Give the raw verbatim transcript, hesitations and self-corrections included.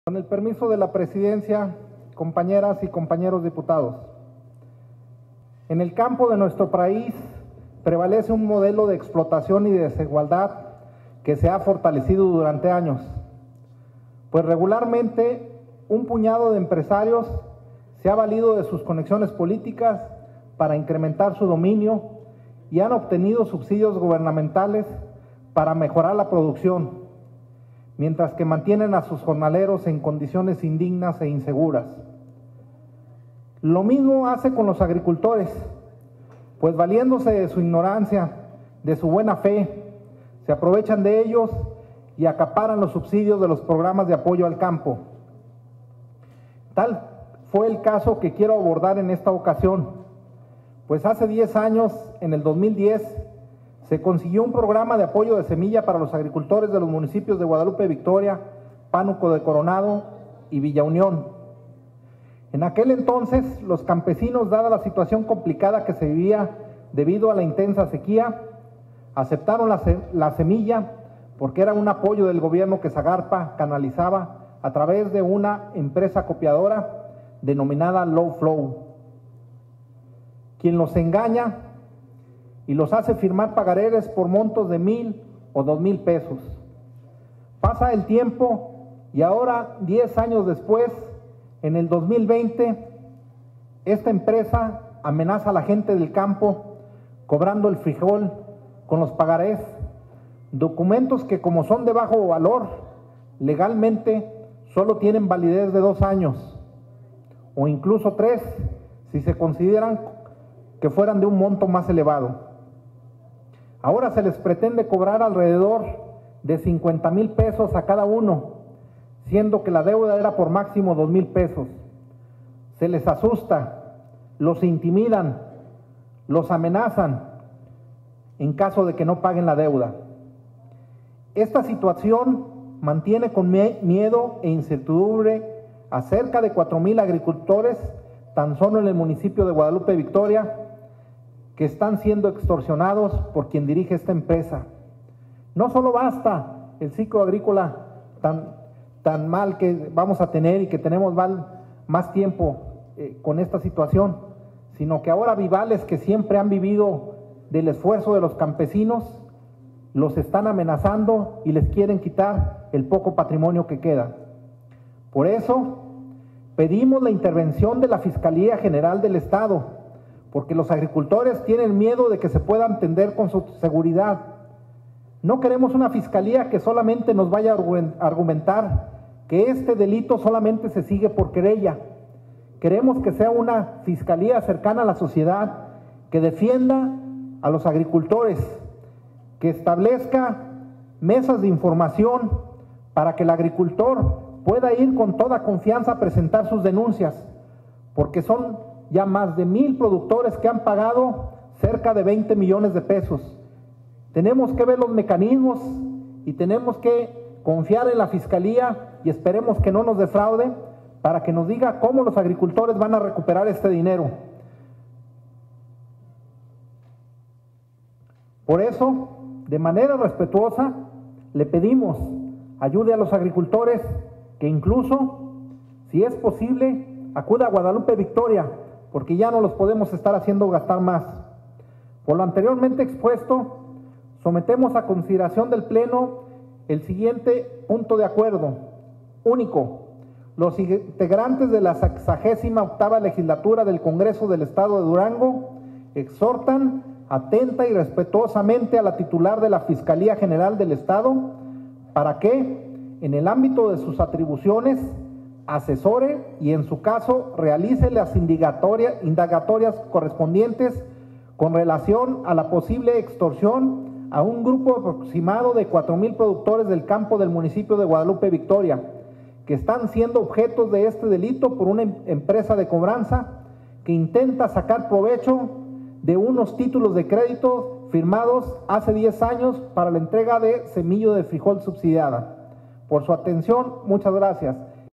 Con el permiso de la presidencia, compañeras y compañeros diputados, en el campo de nuestro país prevalece un modelo de explotación y de desigualdad que se ha fortalecido durante años, pues regularmente un puñado de empresarios se ha valido de sus conexiones políticas para incrementar su dominio y han obtenido subsidios gubernamentales para mejorar la producción, mientras que mantienen a sus jornaleros en condiciones indignas e inseguras. Lo mismo hace con los agricultores, pues valiéndose de su ignorancia, de su buena fe, se aprovechan de ellos y acaparan los subsidios de los programas de apoyo al campo. Tal fue el caso que quiero abordar en esta ocasión, pues hace diez años, en el dos mil diez, se consiguió un programa de apoyo de semilla para los agricultores de los municipios de Guadalupe Victoria, Pánuco de Coronado y Villa Unión. En aquel entonces, los campesinos, dada la situación complicada que se vivía debido a la intensa sequía, aceptaron la, se la semilla porque era un apoyo del gobierno que Zagarpa canalizaba a través de una empresa copiadora denominada Low Flow, quien los engaña y los hace firmar pagareres por montos de mil o dos mil pesos. Pasa el tiempo y ahora, diez años después, en el dos mil veinte, esta empresa amenaza a la gente del campo cobrando el frijol con los pagarés, documentos que, como son de bajo valor, legalmente solo tienen validez de dos años o incluso tres si se consideran que fueran de un monto más elevado. Ahora se les pretende cobrar alrededor de cincuenta mil pesos a cada uno, siendo que la deuda era por máximo dos mil pesos. Se les asusta, los intimidan, los amenazan en caso de que no paguen la deuda. Esta situación mantiene con miedo e incertidumbre a cerca de cuatro mil agricultores tan solo en el municipio de Guadalupe Victoria, que están siendo extorsionados por quien dirige esta empresa. No solo basta el ciclo agrícola tan, tan mal que vamos a tener y que tenemos mal, más tiempo eh, con esta situación, sino que ahora vivales que siempre han vivido del esfuerzo de los campesinos, los están amenazando y les quieren quitar el poco patrimonio que queda. Por eso pedimos la intervención de la Fiscalía General del Estado, porque los agricultores tienen miedo de que se puedan atender con su seguridad. No queremos una fiscalía que solamente nos vaya a argumentar que este delito solamente se sigue por querella. Queremos que sea una fiscalía cercana a la sociedad, que defienda a los agricultores, que establezca mesas de información para que el agricultor pueda ir con toda confianza a presentar sus denuncias, porque son ya más de mil productores que han pagado cerca de veinte millones de pesos. Tenemos que ver los mecanismos y tenemos que confiar en la Fiscalía y esperemos que no nos defraude para que nos diga cómo los agricultores van a recuperar este dinero. Por eso, de manera respetuosa, le pedimos ayude a los agricultores que incluso, si es posible, acuda a Guadalupe Victoria, porque ya no los podemos estar haciendo gastar más. Por lo anteriormente expuesto, sometemos a consideración del Pleno el siguiente punto de acuerdo. Único, los integrantes de la sexagésima octava legislatura del Congreso del Estado de Durango exhortan atenta y respetuosamente a la titular de la Fiscalía General del Estado para que, en el ámbito de sus atribuciones, asesore y en su caso realice las indagatorias correspondientes con relación a la posible extorsión a un grupo aproximado de cuatro mil productores del campo del municipio de Guadalupe Victoria, que están siendo objetos de este delito por una empresa de cobranza que intenta sacar provecho de unos títulos de crédito firmados hace diez años para la entrega de semilla de frijol subsidiada. Por su atención, muchas gracias.